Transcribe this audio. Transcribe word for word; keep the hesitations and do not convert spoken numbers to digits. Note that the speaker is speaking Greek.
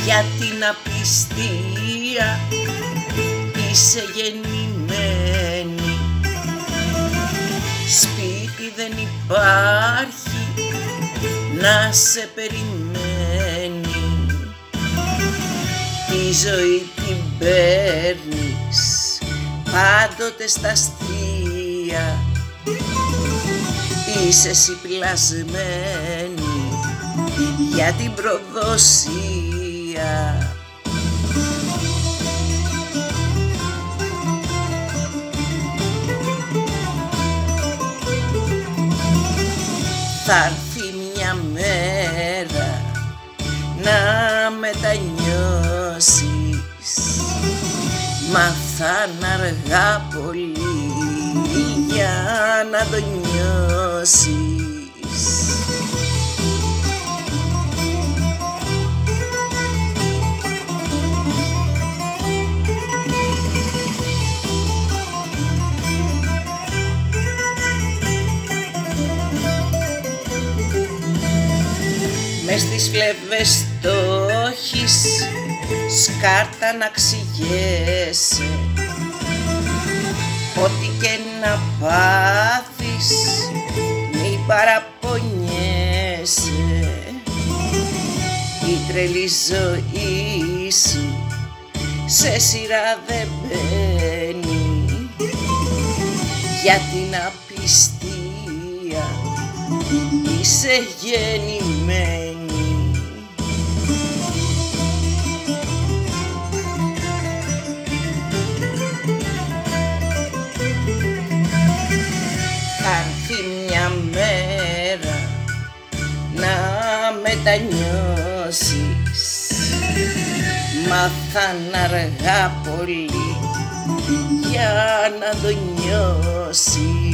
για την απιστία είσαι γεννημένη. Σπίτι δεν υπάρχει να σε περιμένει, τη ζωή την παίρνεις πάντοτε στα αστεία, είσαι εσύ πλασμένη για την προδοσία. Θα έρθει μια μέρα να μετανιώσεις, μα θα είναι αργά πολύ για να το νιώσεις. Μες στις φλέβες το έχεις σκάρτα να ξηγέσαι, ό,τι και να πάθεις μη παραπονιέσαι. Η τρελή ζωή σου σε σειρά δεν μπαίνει, για την απιστία είσαι γεννημένη. Θα έρθει μια μέρα να μετανιώσεις, μα θα είναι αργά πολύ για να το νιώσεις.